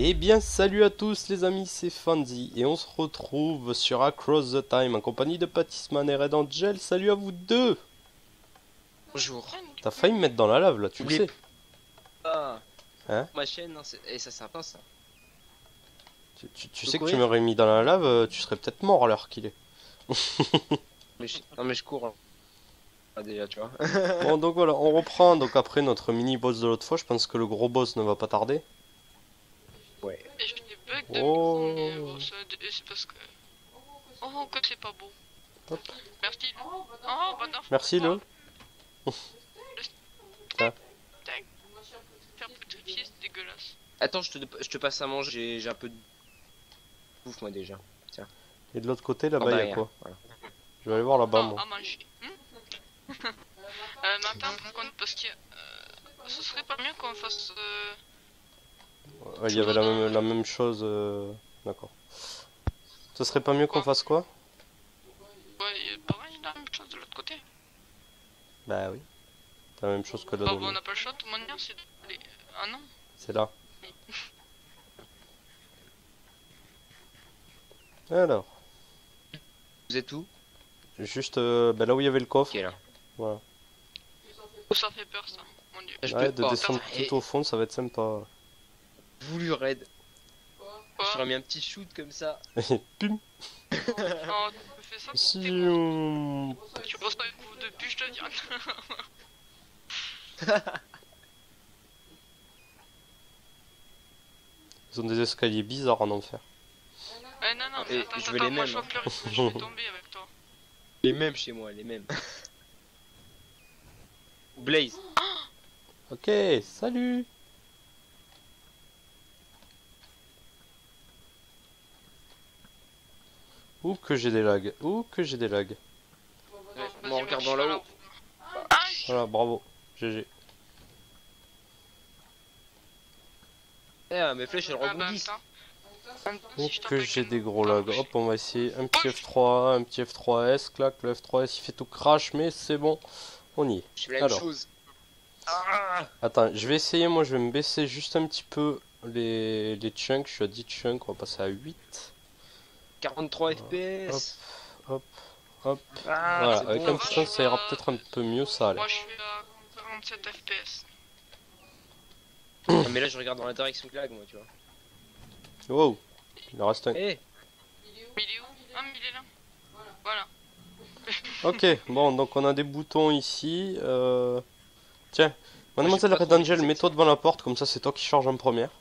Eh bien, salut à tous les amis, c'est Fanzy et on se retrouve sur Across the Time en compagnie de Patisman et Red Angel. Salut à vous deux! Bonjour. T'as failli me mettre dans la lave là, tu le N'oubliez sais? pas Hein? ma chaîne, hein, et ça c'est sympa ça. Tu Faut sais que tu courir. m'aurais mis dans la lave, tu serais peut-être mort à l'heure qu'il est. Non mais je cours hein. Ah, déjà tu vois. Bon, donc voilà, on reprend donc après notre mini-boss de l'autre fois. Je pense que le gros boss ne va pas tarder. Ouais. Et j'ai des bugs de Oh. micro, mais bon, c'est parce que... Oh, que c'est pas beau. Hop. Merci. Oh, bah non. Merci le. Tac. Faire pétrifier, c'est dégueulasse. Attends, je te passe à manger, j'ai un peu de bouffe moi déjà. Tiens. Et de l'autre côté Par là-bas, il y a derrière, quoi? voilà. Je vais aller voir là-bas Non, moi. à manger. Maintenant, par contre, parce que... ce serait pas mieux qu'on fasse... Ouais, il y avait la même chose. D'accord. Ce serait pas mieux qu'on fasse quoi? Ouais, pareil, la même chose de l'autre côté. Bah oui. C'est la même chose que Bah, l'autre. bon, on n'a pas le choix, de toute manière, c'est... Ah non. C'est là. Alors, Vous êtes où? juste bah là où il y avait le coffre. Ok là. Voilà. Oh, ça fait peur, ça. Mon dieu. Je Ouais, peux- de oh, descendre putain, tout au fond, ça va être sympa. voulu raid. Quoi? J'aurais mis un petit shoot comme ça. Et pum. Oh, tu me fais ça Si t'es mort. on... Tu reçois un coup de bûche de viande. Ils ont des escaliers bizarres en enfer. Non, non, mais Et attends, je veux attends, les moi mêmes, je vais hein. pleurer, je vais tomber avec toi. Les mêmes chez moi, les mêmes. Blaze. Ok, salut. Ouh que j'ai des lags. Ouh que j'ai des lags. Moi en regardant là-haut. Voilà, bravo. GG. Eh, mes flèches elles Ah bah rebondissent. attends. Ouh Si je tape que avec j'ai une des gros barre, lags. Hop, on va essayer un petit F3, un petit F3S. Clac, le F3S il fait tout crash, mais c'est bon. On y est. Je fais la même Alors. chose. Ah, Attends, je vais essayer, moi je vais me baisser juste un petit peu les chunks, je suis à 10 chunks, on va passer à 8. 43 FPS. Hop, hop. Ah, Voilà, c'est avec bon. un petit chunk ça ira peut-être un peu mieux, ça allait. Moi je suis à 47 FPS. Ah, mais là je regarde dans la direction de lag moi tu vois. Wow, il en reste un. Eh, Mais il est où? Ah, mais il est là. Voilà. Ok, bon, donc on a des boutons ici. Tiens, mademoiselle pas Red trop Angel, les mets-toi devant la porte, comme ça c'est toi qui charge en première.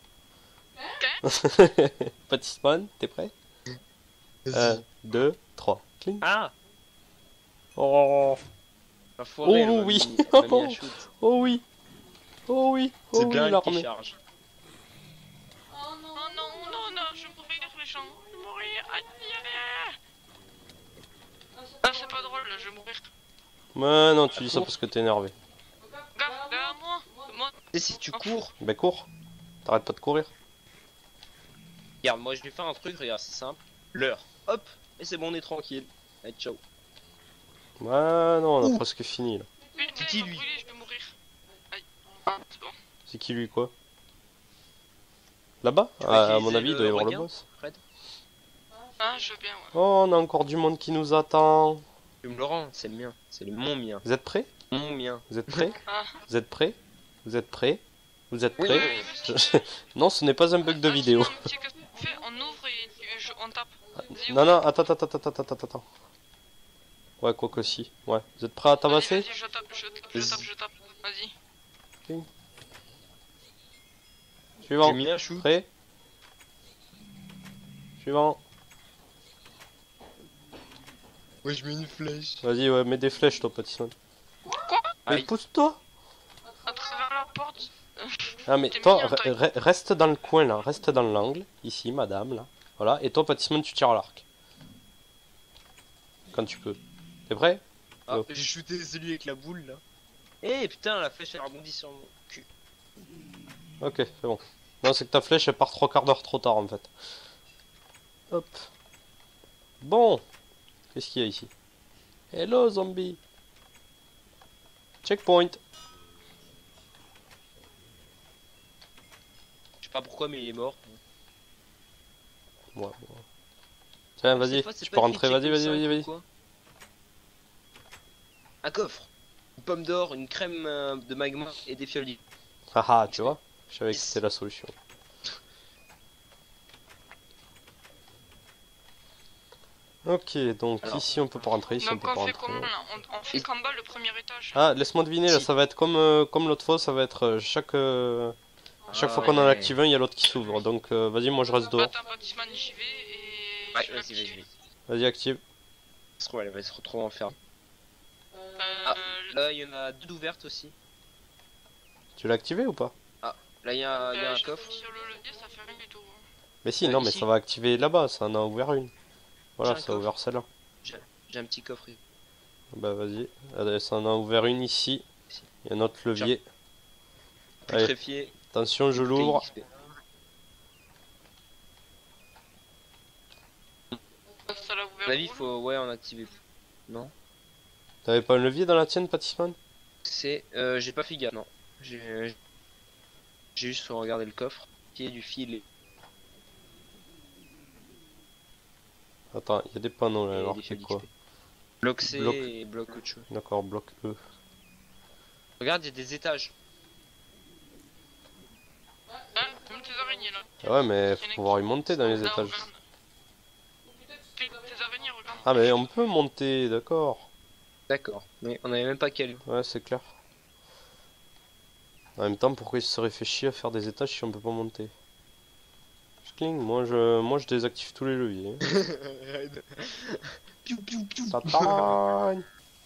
Patisman, t'es prêt? 1, 2, 3. Cling. Ah, Oh, la forêt, Oh, oui. elle m'a mis un shoot. oh oui, oh oui, oh C'est oui, bien qui l'armée. charge. Oh non, non, non, non, je vais mourir les gens. Je vais mourir. Aïe, aïe, aïe. Ah, c'est pas drôle, là, je vais mourir. Mais non, tu dis ça parce que t'es énervé. Regarde, derrière moi. Moi. Et si tu cours, Ben cours, t'arrêtes pas de courir. regarde, moi je vais faire un truc, regarde, c'est simple. L'heure, hop, et c'est bon, on est tranquille. Allez, ciao. Ouais, non, on a Ouh. presque fini là. Putain, C'est qui, il m'a lui? brûlé, je vais mourir. Aïe. Ah, c'est bon. C'est qui lui quoi? Là-bas? Tu veux À utiliser mon avis, il doit y le avoir le regain, boss. Fred? Ah, je veux bien, ouais. Oh, on a encore du monde qui nous attend. Tu me le rends, c'est le mien, c'est mon mien. Vous êtes prêts? Mon mien. Vous êtes prêts? Ah. Vous êtes prêts? Vous êtes prêts? Vous êtes Oui, prêts? oui, oui. Non, ce n'est pas un bug de vidéo. Sinon, tu sais qu'est-ce qu'on fait? On ouvre et on tape. Vas-y, Non, ouvre. non, attends. Ouais, quoi que si. Ouais, vous êtes prêts à tabasser? Vas-y, je tape. Vas-y. Suivant. J'ai mis un shoot. Prêt? Suivant. Ouais, je mets une flèche. Vas-y, ouais, mets des flèches, toi, Patisman. Quoi? Mais Aïe. pousse-toi! À travers la porte? Ah, mais T'es toi, mignon, toi. reste dans le coin là, reste dans l'angle, ici, madame, là. Voilà, et toi, Patisman, tu tires à l'arc. Quand tu peux. T'es prêt? Ah, Oh. j'ai shooté celui avec la boule là. Eh putain, la flèche elle rebondit sur mon cul. Ok, c'est bon. Non, c'est que ta flèche, elle part 3/4 d'heure trop tard, en fait. Hop. Bon. Qu'est-ce qu'il y a ici? Hello, zombie. Checkpoint. Je sais pas pourquoi, mais il est mort. Bon. Tiens, vas-y, Cette fois, c'est tu pas peux écrit rentrer, vas-y, checkpoint vas-y, 5 vas-y, ou vas-y. quoi. Un coffre. Une pomme d'or, une crème de magma et des fioles d'huile. Haha, tu vois, je savais que c'était la solution. Ok, donc Alors. ici on peut pas rentrer, ici on Donc peut on pas fait rentrer. comment là? On fait qu'en bas le premier étage. Ah, laisse-moi deviner, là Si. ça va être comme l'autre fois, ça va être chaque fois Ah, qu'on en ouais. active un, il y a l'autre qui s'ouvre. Donc vas-y, moi je reste Bah dehors. t'as bâtiment, j'y vais et Ouais, je vais vas-y, l'activer. Vas-y, active. Ça se trouve, elle va se retrouver enfermée. Euh, Ah. Là, il y en a deux ouvertes aussi. Tu l'as activé ou pas? Là, il y a un j'ai coffre. fait sur le levier, ça fait rien du tout. Mais si, non, mais Ici. ça va activer là-bas, ça en a ouvert une. Voilà, J'ai un ça a ouvert celle-là. J'ai un petit coffre. Bah vas-y, allez, ça en a ouvert une ici. Il y a un autre levier. Allez. Putréfié. Attention, je et bouteille l'ouvre. XP. Ça l'a À ouvert. mon avis, il rouge. faut en activer. Non. T'avais pas un levier dans la tienne, Patisman? C'est. J'ai pas fait gaffe, non. J'ai juste regardé le coffre. Pied du fil. Attends, il y a des panneaux là, Et alors des c'est fioles quoi? d'XP. Bloc C Bloc. et bloc autre chose. D'accord, bloc E. Regarde, il y a des étages. Ah, même tes araignées là. Ah ouais, mais Il y en faut a pouvoir qui- y monter dans les Là, étages. regarde. Tes araignées, regarde. Ah mais on peut monter, d'accord. D'accord. Mais on avait même pas calé. Ouais, c'est clair. En même temps, pourquoi il se serait fait chier à faire des étages si on peut pas monter? Schling, moi je désactive tous les leviers. Piou, piou, piou. Tatagne.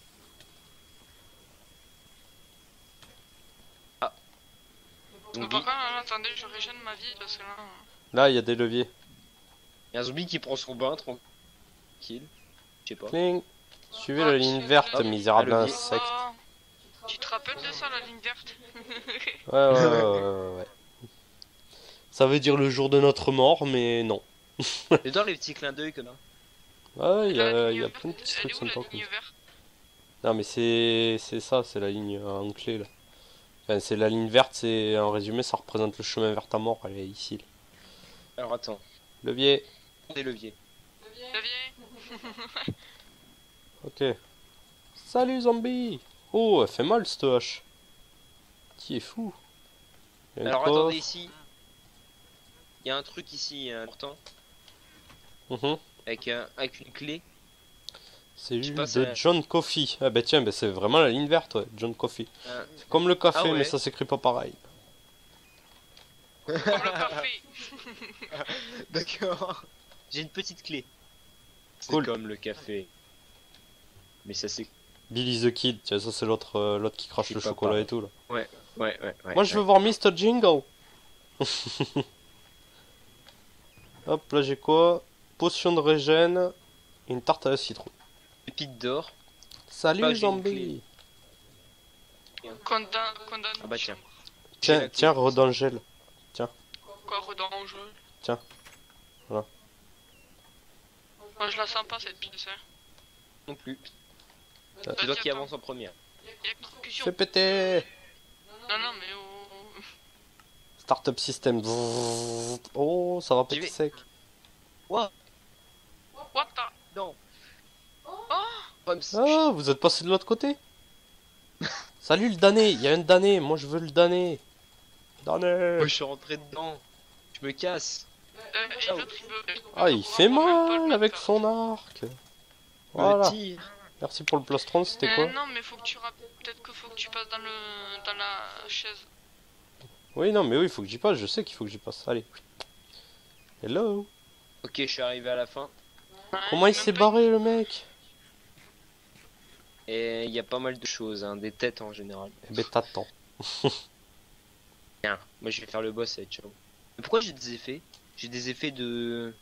Mais Zombie. par contre, là, attendez, je régène ma vie parce que là. Là, il y a des leviers. Il y a un zombie qui prend son bain tranquille. Je sais pas. Schling. Suivez Ah, la ligne c'est verte, le- misérable Ah, levier. insecte. Oh, tu te rappelles de ça, la ligne verte? Ouais. Ça veut dire le jour de notre mort, mais non. J'adore les petits clins d'œil que là. Ouais, il y La a, ligne y a verte, plein de petits elle trucs est où, sympas la comme ligne ça. verte? Non, mais c'est ça, c'est la ligne en clé là. Enfin, c'est la ligne verte, c'est en résumé, ça représente le chemin vers ta mort, elle est ici. Là. Alors attends. Levier, Des leviers. Levier? ok. Salut zombie! Oh, elle fait mal cette hache. Qui est fou. Il y a un Alors coffre. attendez ici. Il y a un truc ici important. Mhm. Avec une clé. C'est Je sais juste pas, de c'est- John Coffey. Ah bah tiens, bah c'est vraiment la ligne verte, ouais, John Coffey. Un- C'est comme le café, Ah ouais. mais ça s'écrit pas pareil. Comme le café. D'accord. J'ai une petite clé. C'est Cool. comme le café. Mais ça c'est. Billy the Kid, tiens, ça c'est l'autre qui crache C'est le pas chocolat pareil. et tout là. Ouais. Moi je veux voir Mr. Jingle. Hop, là j'ai quoi? Potion de régène, une tarte à la citrouille. Pépite d'or. Salut Bah, j'ai une zombie. Condamne. Ah bah tiens. Tiens, J'ai la tiens, clé. redangel. Quoi, redange? Tiens. Voilà. Moi, je la sens pas cette pièce. Hein. Non plus. Ah. C'est toi qui avance en première. Exécution. Fais péter. Non, mais oh. Startup system. Bzzz. Oh, ça va péter vais. sec. What What the. Non. Oh. Comme si- Ah, vous êtes passé de l'autre côté? Salut le damné, il y a un damné, moi je veux le damné. Damné. Moi je suis rentré dedans. Je me casse. Et l'autre, il veut. Ah, il fait mal avec son arc. Me Voilà. tire. Merci pour le plastron, c'était quoi? Non, mais faut que tu peut-être qu'il faut que tu passes dans la chaise. Oui, non, mais oui, il faut que j'y passe, je sais qu'il faut que j'y passe. Allez. Hello. Ok, je suis arrivé à la fin. Ouais, Comment il même s'est pas- barré le mec? Et il y a pas mal de choses, hein, des têtes en général. Eh ben t'attends. Tiens, moi je vais faire le boss et ciao. Mais pourquoi j'ai des effets? J'ai des effets de.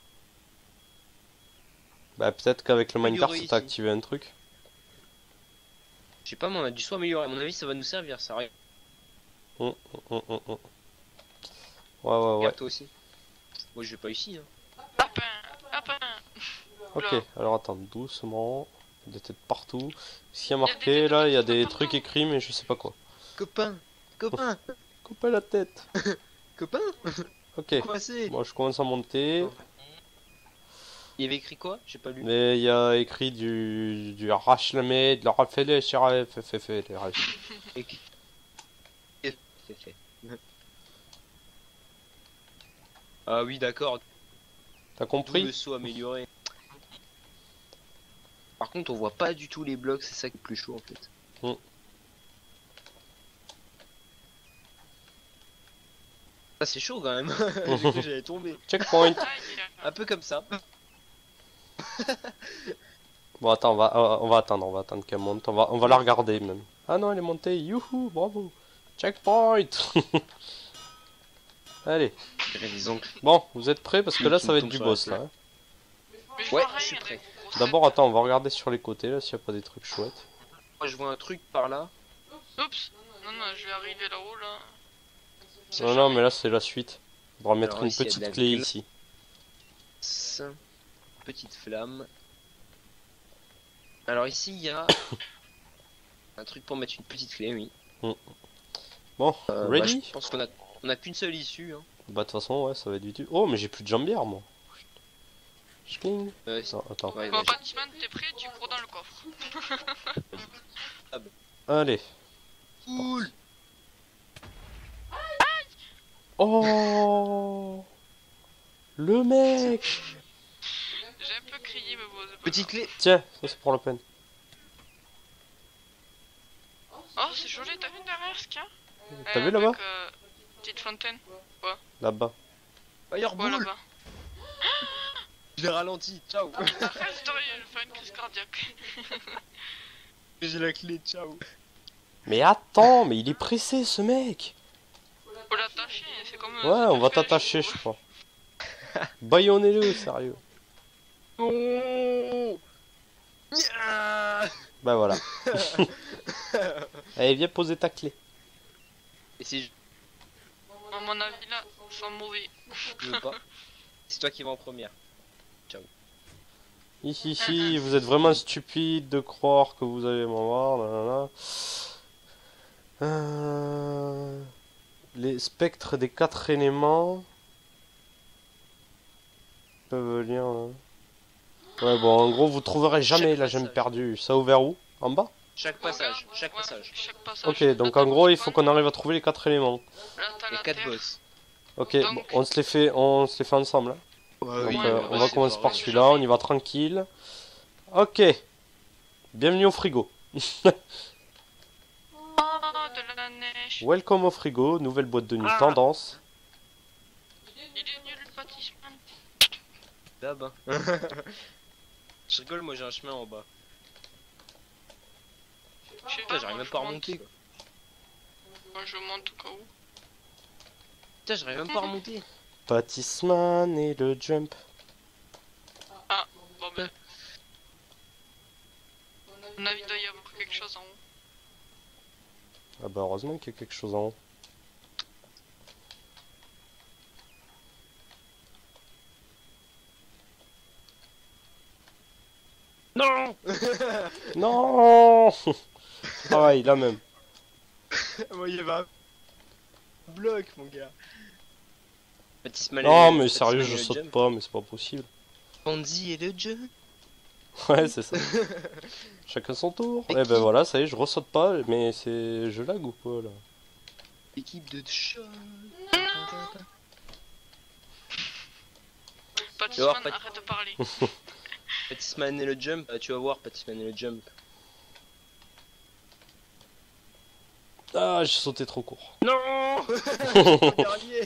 Bah peut-être qu'avec le minecart Améliorer ça t'a ici. activé un truc. Je sais pas, mais on a dû soit améliorer. À mon avis, ça va nous servir, ça. Regarde Ouais, ouais. toi aussi. Moi je vais pas ici. Hein. Lapin. Ok, Oula. alors attends, doucement. Des têtes partout. S'il y a Il y a des marqué, têtes là, il y a partout, des partout. trucs écrits, mais je sais pas quoi. Copain, copain, Couper la tête. copain. Ok, Coincé. bon, je commence à monter. Il y avait écrit quoi? J'ai pas lu. Mais il y a écrit du Rachlamé, de la Raffaele, fait. Écrit- C'est fait. Ah oui, d'accord. T'as D'où compris? le saut amélioré. Par contre, on voit pas du tout les blocs, c'est ça qui est plus chaud en fait. Ah, c'est chaud quand même. J'ai cru que j'allais tomber. Checkpoint. Aïe. Un peu comme ça. Bon, attends, on va attendre qu'elle monte. On va la regarder même. Ah non, elle est montée. Youhou, bravo. Checkpoint. Allez. Disons que... Bon, vous êtes prêts parce que là, Tu ça me va être tombes du sur la boss là. tête. Hein. Mais je Ouais, vois je suis rien, prêt. des grosses D'abord, attends, on va regarder sur les côtés là s'il n'y a pas des trucs chouettes. Moi je vois un truc par là. Oups. Non, je vais arriver là-haut, là. C'est Non, jamais. mais là, c'est la suite. On va mettre Alors, une ici, il y a de petite la clé glace. ici. Petite flamme. Alors ici, il y a... un truc pour mettre une petite clé, oui. Bon, Bah, ready? je pense on a qu'une seule issue. Hein. Bah, de toute façon, ouais, ça va être du tout. Oh, mais j'ai plus de jambière moi. Chling. Non, Attends. ouais, Bon, bah, Batman, t'es prêt? Tu cours dans le coffre. Allez. cool. Oh, le mec. J'ai un peu crié, mais bon, c'est pas Petite grave. clé. Tiens, ça c'est pour la peine. Oh, c'est joli, t'as vu derrière ce qu'il y a? T'as vu là-bas? Avec, petite fontaine. Là-bas. Fireball. Là-bas. J'ai ralenti. Ciao. Arrête, je vais faire une crise cardiaque. J'ai la clé. Ciao. Mais attends, mais il est pressé ce mec. Faut l'attacher, c'est comme. Ouais, on va t'attacher, je crois. Baillonnez-le, sérieux. Oh. Bah voilà. Allez, viens poser ta clé. Et si À mon avis, là, c'est mauvais. je veux pas, c'est toi qui vas en première. Ici, vous êtes vraiment stupide de croire que vous allez m'en voir. Les spectres des 4 éléments peuvent lire là. Ouais, bon, en gros, vous trouverez jamais Chaque la gemme passage. perdue. Ça a ouvert où? En bas? Chaque passage, Ouais, chaque ouais, passage. chaque passage. Ok, donc en gros, il faut qu'on arrive à trouver les 4 éléments. Là, t'as Les la 4 terre. boss. Ok, Donc- bon, on se les fait ensemble. Hein. Ouais, Donc, oui, on va c'est commencer par pareil. celui-là, on y va tranquille. Ok. Bienvenue au frigo. Oh, de la neige. Welcome au frigo, nouvelle boîte de nuit, Ah. tendance. Il est nul le bâtissement. Là-bas. Je rigole, moi j'ai un chemin en bas. Je sais Putain, j'arrive moi, même pas à je remonter. monte. Moi, je monte au cas où. Putain, j'arrive même pas à remonter. Bâtissman et le jump. Bon, ben. À mon avis, il doit y avoir quelque chose en haut. Ah bah heureusement qu'il y a quelque chose en haut. Non. Non. Pareil, là même. Moi, il y avait un bloc, mon gars. Non mais sérieux, je saute pas, mais c'est pas possible. Pandy et le jeu. Ouais, c'est ça. Chacun son tour. Et Eh ben qui voilà, ça y est, je ressaute pas, mais c'est... Je lag ou quoi là? Équipe de chat. Bâtissement, Pat- arrête de parler. Patisman et le jump. Tu vas voir, Patisman et le jump. Ah, j'ai sauté trop court. Non. Le dernier.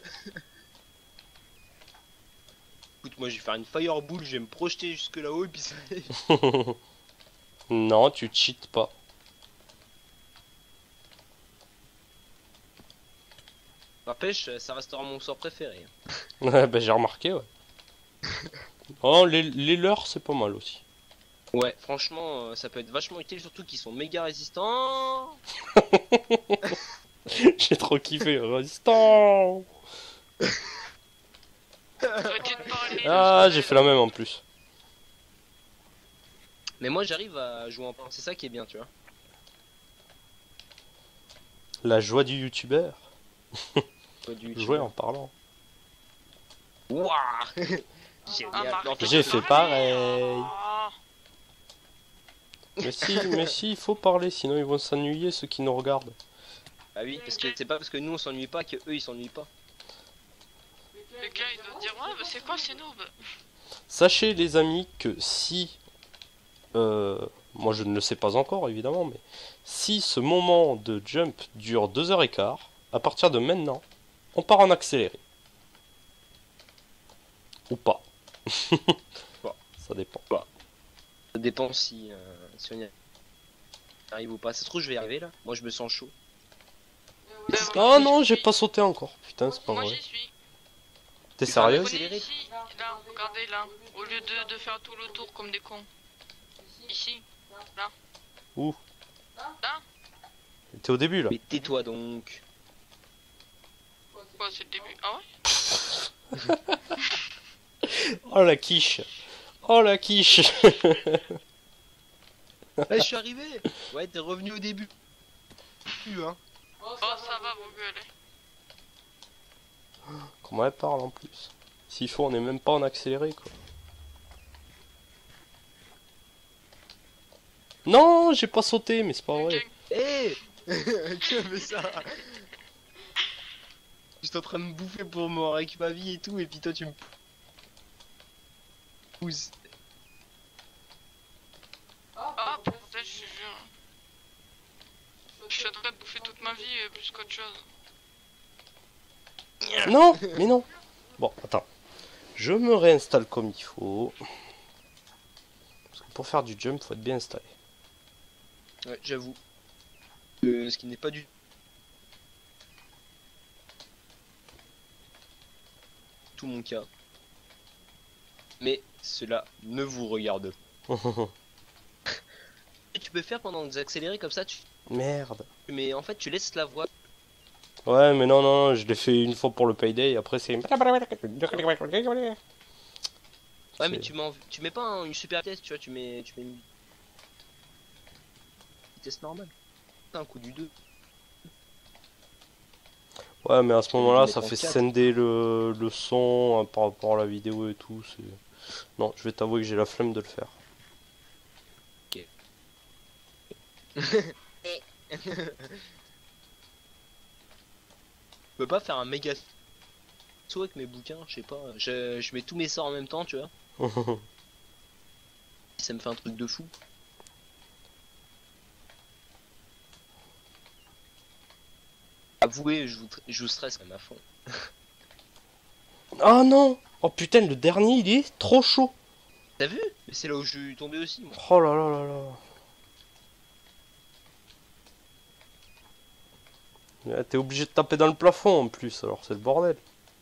Écoute, moi je vais faire une fireball, je vais me projeter jusque là-haut et puis ça. Non, tu cheats pas. N'empêche, ça restera mon sort préféré. Ouais, bah j'ai remarqué, ouais. Oh, les leurs, c'est pas mal aussi. Ouais, franchement, ça peut être vachement utile, surtout qu'ils sont méga résistants. J'ai trop kiffé. Résistant. Arrêtez de parler. Ah, j'ai fait la même en plus. Mais moi j'arrive à jouer en plan, c'est ça qui est bien, tu vois. La joie du youtubeur. Toi, du Jouer en parlant. Wouah. Ah, Mais en fait, J'ai fait pareil. Ah. Mais si, il faut parler, sinon ils vont s'ennuyer ceux qui nous regardent. Ah oui, parce que c'est pas parce que nous on s'ennuie pas que eux ils s'ennuient pas. Le gars il doit dire ouais, bah c'est quoi ces noobs? Sachez les amis que si, moi je ne le sais pas encore évidemment, mais si ce moment de jump dure 2h15, à partir de maintenant, on part en accéléré. Ou pas. Bon. Ça dépend. Ça dépend si on y arrive ou pas. Ça se trouve je vais y arriver là. Moi je me sens chaud. Oh non, j'ai pas sauté encore. Putain, c'est pas Moi vrai. j'y suis. T'es Tu fais un sérieuse? accéléré. Ici, là, regardez là. Au lieu de faire tout le tour comme des cons. Ici, là. Où? Là. T'es au début là. Mais tais-toi donc. Quoi, c'est le début? Ah ouais? Oh la quiche. Oh la quiche. Ah, je suis arrivé. Ouais, t'es revenu au début. Plus hein. Oh, ça va, vos gueules. Comment elle parle en plus. S'il faut, on est même pas en accéléré quoi. Non, j'ai pas sauté, mais c'est pas vrai. Hé Tu as fait ça. J'étais en train de me bouffer pour me avec ma vie et tout, et puis toi tu me pousses. Ah, putain, je te jure. Je suis en train de bouffer toute ma vie plus qu'autre chose. Non, mais non. Bon, attends. Je me réinstalle comme il faut. Parce que pour faire du jump, faut être bien installé. Ouais, j'avoue. Ce qui n'est pas du tout mon cas. Mais cela ne vous regarde pas. Tu peux faire pendant des accélérés comme ça, Merde. mais en fait tu laisses la voix. Ouais, mais non, non, je l'ai fait une fois pour le payday, et après c'est... Ouais, mais tu mets pas une super vitesse, tu vois, tu mets une vitesse normale. Un coup du 2. Ouais, mais à ce Au lieu de moment-là, mettre ça en fait 4. scinder le son par rapport à la vidéo et tout. Non, je vais t'avouer que j'ai la flemme de le faire. Je peux pas faire un méga saut avec mes bouquins, je sais pas. Je mets tous mes sorts en même temps, tu vois. Ça me fait un truc de fou. Avouez, je vous stresse quand même à fond. Ah non! Oh putain, le dernier, il est trop chaud! T'as vu? Mais c'est là où je suis tombé aussi, moi. Oh là là là là. T'es obligé de taper dans le plafond en plus, alors c'est le bordel.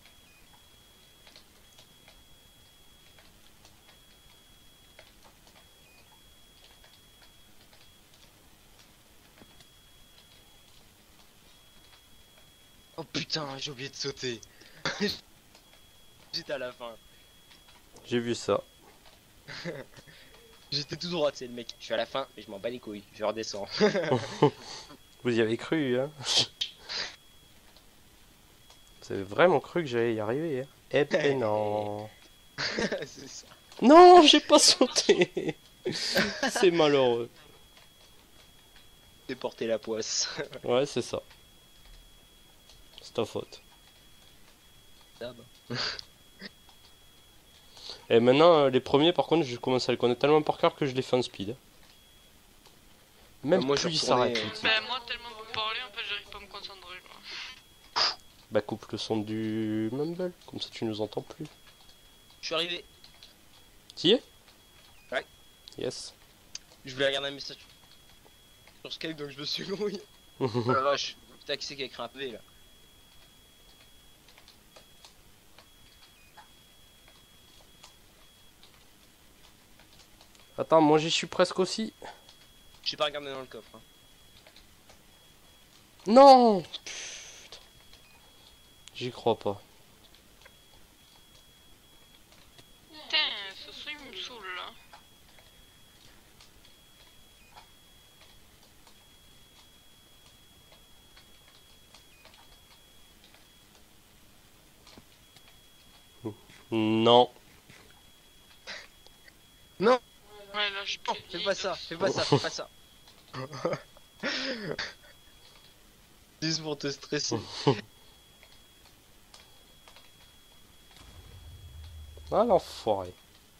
Oh putain, j'ai oublié de sauter. J'étais à la fin. J'ai vu ça. J'étais tout droit, c'est le mec. Je suis à la fin, mais je m'en bats les couilles. Je redescends. Vous y avez cru, hein? Vous avez vraiment cru que j'allais y arriver, hein? Eh ben non. C'est ça. Non, j'ai pas sauté! C'est malheureux. J'ai porté la poisse. Ouais, c'est ça. C'est ta faute. Ah bah. Et maintenant, les premiers, par contre, je commence à les connaître tellement par cœur que je les fais en speed. Même Moi, je plus il retournais, s'arrête. l'outil. Ben, moi, tellement vous parlez, en fait, j'arrive pas à me concentrer. Quoi. Bah coupe le son du mumble, comme ça tu nous entends plus. Je suis arrivé. T'y es? Ouais. Yes. Je voulais regarder un message sur Skype, donc je me suis grouillé. Oh la vache. Putain, qui c'est qui a écrit un PV là? Attends, moi j'y suis presque aussi. J'ai pas regardé dans le coffre. Hein. Non! Putain. J'y crois pas. Putain, ce son il me saoule là. Non. Non, Ouais, là, je non, te fais dis pas de- ça, fais pas ça, fais pas ça. Juste pour te stresser. Ah l'enfoiré.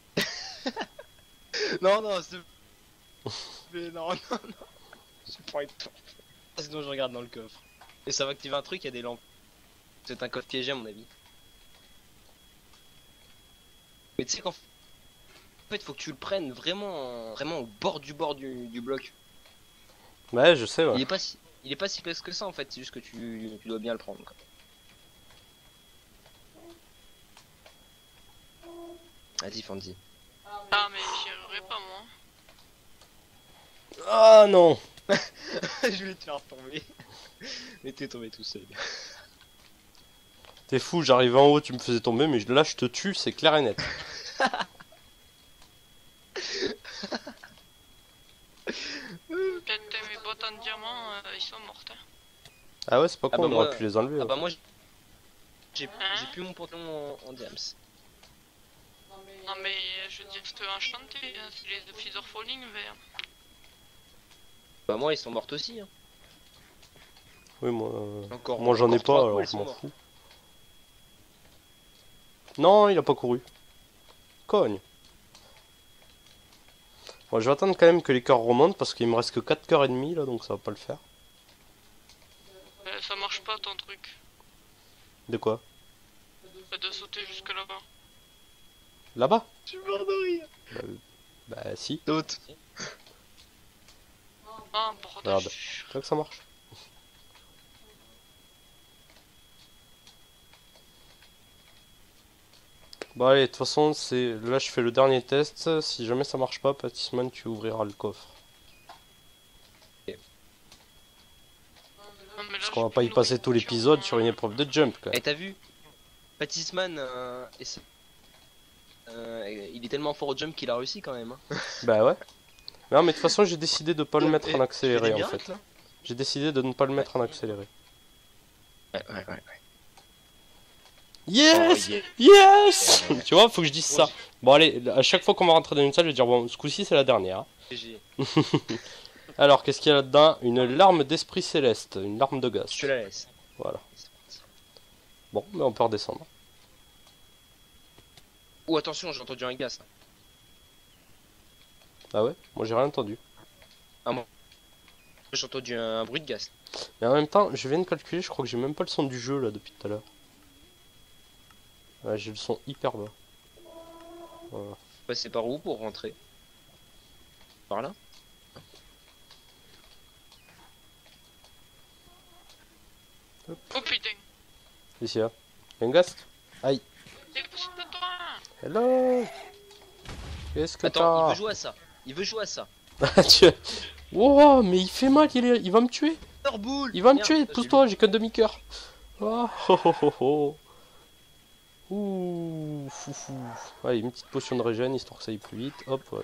Non, non, s'il te plaît, non, non, non. J'ai pas envie de toi. Sinon, je regarde dans le coffre. Et ça va activer un truc, il y a des lampes. C'est un coffre piégé, à mon avis. Mais tu sais qu'en fait, faut que tu le prennes vraiment, vraiment au bord du bloc. Ouais, je sais, ouais. Il est pas si classe que ça en fait, c'est juste que tu dois bien le prendre. Quoi. Vas-y, Fandy. Ah, mais j'y arriverai pas, moi. Ah non. Je vais te faire tomber. Mais t'es tombé tout seul. T'es fou, j'arrivais en haut, tu me faisais tomber, mais là je te tue, c'est clair et net. Peut-être mes bottes en diamant, ils sont mortes. Hein. Ah ouais, c'est pas Ah con, bah on aurait moi- pu les enlever. Ah Ouais. bah moi j'ai Hein plus mon pantalon en diams. Non, mais je veux dire, c'était enchanté, hein, c'est les Feather Falling verts. Bah moi ils sont mortes aussi. Hein. Oui, moi, Encore, moi j'en ai encore trois pas, coups, alors elles je sont m'en mortes. fous. Non, il a pas couru. Cogne. Bon, je vais attendre quand même que les cœurs remontent parce qu'il me reste que 4 cœurs et demi là, donc ça va pas le faire. Ça marche pas ton truc. De quoi? De sauter jusque là-bas. Là-bas? Je suis mort de rire. Bah si, D'autres. Ah, bordel. Regarde. c'est vrai que ça marche. Bon allez, de toute façon, c'est là je fais le dernier test. Si jamais ça marche pas, Patisman, tu ouvriras le coffre. Non, mais là, Parce j'ai qu'on va plus pas y de passer tout nourriture, l'épisode hein. sur une épreuve de jump quand Et même. t'as vu Patisman, il est tellement fort au jump qu'il a réussi quand même. Hein. Bah ouais. Non mais de toute façon j'ai décidé de pas le mettre Et en tu fais accéléré des en miracles, fait. là J'ai décidé de ne pas le mettre en accéléré. Ouais. Yes! Oh, yeah. Yes! Tu vois, faut que je dise ça. Bon allez, à chaque fois qu'on va rentrer dans une salle, je vais dire bon, ce coup-ci c'est la dernière. GG. Alors, qu'est-ce qu'il y a là-dedans? Une larme d'esprit céleste, une larme de gaz. Je te la laisse. Voilà. Bon, mais on peut redescendre. Oh attention, j'ai entendu un gaz. Là. Ah ouais? Moi j'ai rien entendu. J'ai entendu un bruit de gaz. Mais en même temps, je viens de calculer, je crois que j'ai même pas le son du jeu là depuis tout à l'heure. Ouais, j'ai le son hyper bas. Voilà. Passer par où pour rentrer? Par là? Oh putain. Ici là. Y a un gast? Aïe. Dépose-toi. Hello! Qu'est-ce que Attends, il t'as? veut jouer à ça. Il veut jouer à ça. Tu... Wow, mais il fait mal, il va me tuer! Boule. Il va me Merde, tuer, j'ai pousse-toi, j'ai qu'un demi-cœur. Oh, oh, oh, oh, oh. Ouh, foufou. Allez, une petite potion de régène histoire que ça aille plus vite. Hop, voilà.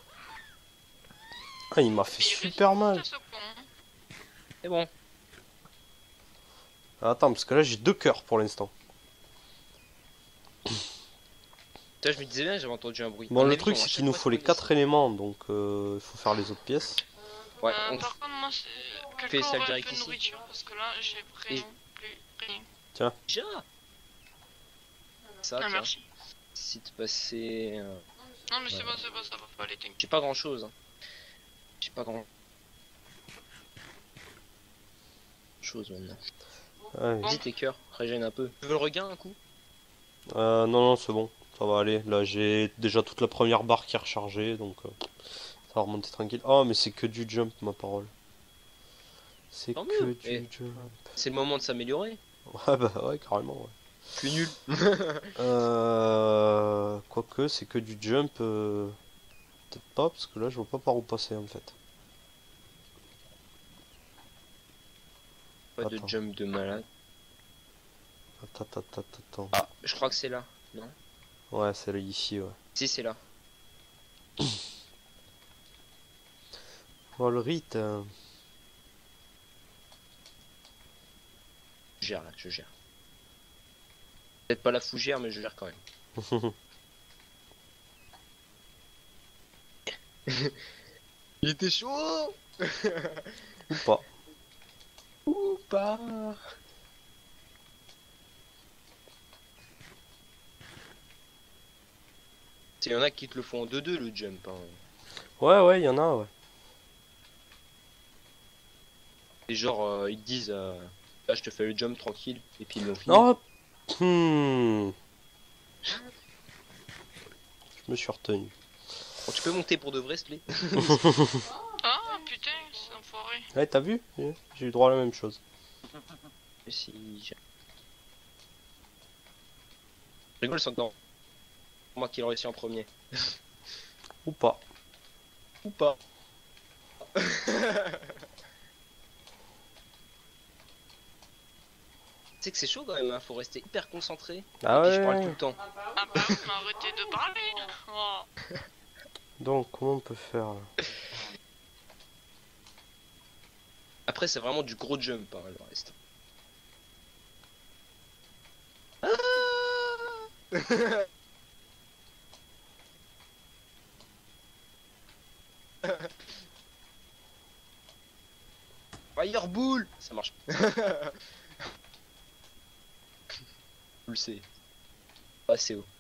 Ah, il m'a fait super mal. Ce con. C'est bon. Attends, parce que là j'ai 2 cœurs pour l'instant. Putain, je me disais bien, j'avais entendu un bruit. Bon, À mon le avis, truc on va c'est chaque qu'il nous fois faut les trouver 4 éléments, donc il faut faire les autres pièces. des- Ouais, on... Par contre, moi, c'est. Fais Quelqu'un ça aurait direct un peu de ici. nourriture parce que là, j'ai vraiment plus rien. Déjà. Ça, Ah, tiens. merci. Si tu passais... Non, mais c'est bon, ça va pas aller, t'inquiète. J'ai pas grand chose. Hein. J'ai pas grand chose maintenant. Ouais. Vas-y tes cœurs, régène un peu. Tu veux le regain un coup? Non, non, c'est bon, ça va aller. Là j'ai déjà toute la première barre qui est rechargée, donc ça va remonter tranquille. Oh, mais c'est que du jump, ma parole. C'est Tant que mieux. du Et- jump. C'est le moment de s'améliorer. Ouais, bah ouais, carrément, ouais. Je suis nul. Quoique, c'est que du jump. Peut-être pas, parce que là, je vois pas par où passer en fait. Pas de Attends. jump de malade. Attends. Ah, je crois que c'est là. Non? Ouais, c'est là, ici, ouais. Si, c'est là. Oh, le rite. Je gère là, je gère. Peut-être pas la fougère, mais je gère quand même. Il était chaud. Ou pas. Ou pas. Il y en a qui te le font en 2-2 le jump. Hein. Ouais, il y en a, ouais. Et genre, ils te disent, là je te fais le jump tranquille, et puis ils l'ont fini. Oh, je me suis retenu. Bon, tu peux monter pour de vrai, Slay. Ah putain, c'est enfoiré. Ouais, t'as vu? J'ai eu droit à la même chose. Si. Je rigole, c'est encore moi qui l'ai réussi en premier. Ou pas. Ou pas. Tu sais que c'est chaud quand même, hein. Faut rester hyper concentré. Ah et puis je parle tout ouais. le temps. Ah bah oui, mais arrêtez de parler. Oh. Donc, comment on peut faire là? Après, c'est vraiment du gros jump, hein, le reste. Fireball, ça marche. Je le sais. Pas assez haut.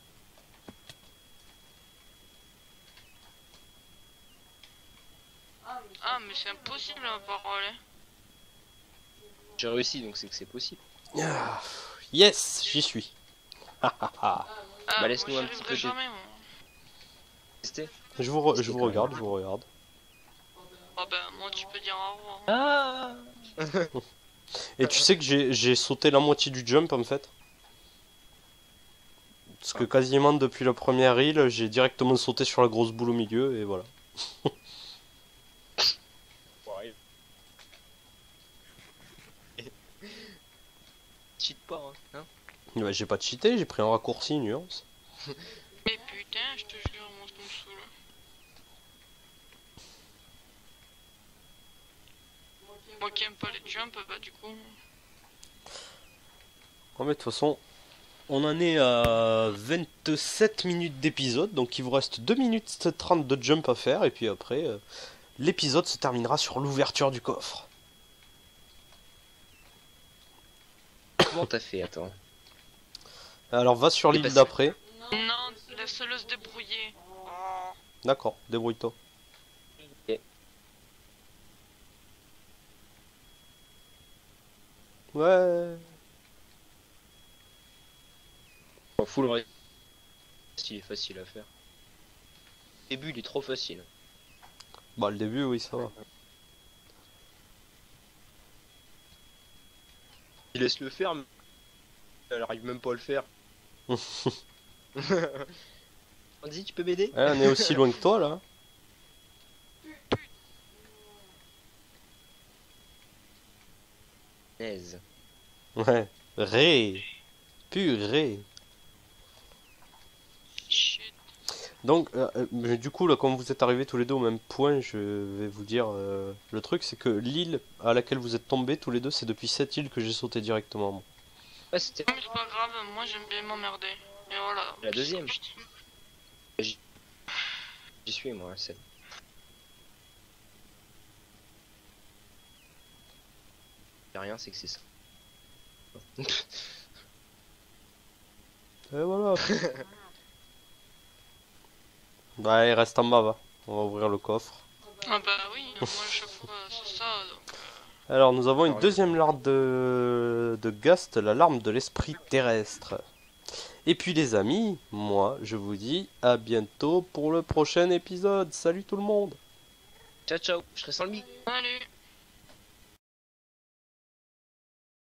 Ah mais c'est impossible la parole. Hein. J'ai réussi, donc c'est que c'est possible. Ah, yes, j'y suis. Ah, Bah, laisse-nous moi, un j'y petit arriverai peu jamais, moi. Tester. Je vous regarde, je vous regarde. Oh bah moi tu peux dire au revoir. Hein. Ah. Et tu sais que j'ai sauté la moitié du jump en fait. Parce que quasiment depuis la première île, j'ai directement sauté sur la grosse boule au milieu et voilà. Ouais. Cheat pas, hein. Ouais, j'ai pas cheaté, j'ai pris un raccourci, nuance. Mais putain, je te jure, moi je me saoule. Moi qui aime pas les jumps, bah du coup. En mais de toute façon, on en est à 27 minutes d'épisode, donc il vous reste 2 minutes 30 de jump à faire, et puis après, l'épisode se terminera sur l'ouverture du coffre. Comment t'as fait, attends? Alors va sur Et l'île parce- d'après. Non, laisse-le se débrouiller. Oh. D'accord, débrouille-toi. Ouais. M'en fous, le reste, il est facile à faire. Le début, il est trop facile. Bah le début, oui, ça va. Il laisse le faire, mais elle arrive même pas à le faire. Andy, tu peux m'aider? Ouais, on est aussi loin que toi là. Aise. Ouais. Ré. Purée. Shit. Donc, mais du coup, là, comme vous êtes arrivés tous les deux au même point, je vais vous dire le truc, c'est que l'île à laquelle vous êtes tombés tous les deux, c'est depuis cette île que j'ai sauté directement. Moi. Ouais, c'était Mais c'est pas grave, moi j'aime bien m'emmerder. Et voilà. la deuxième. J'y suis, moi, c'est. Y'a rien, c'est que c'est ça. Et voilà. Bah, il reste en bas, va. On va ouvrir le coffre. Ah bah oui, moi à chaque fois c'est ça. Donc, Alors, nous avons une Alors, deuxième larme de Gast, la larme de l'esprit terrestre. Et puis, les amis, moi, je vous dis à bientôt pour le prochain épisode. Salut tout le monde! Ciao, ciao, je serai sans le mic. Salut.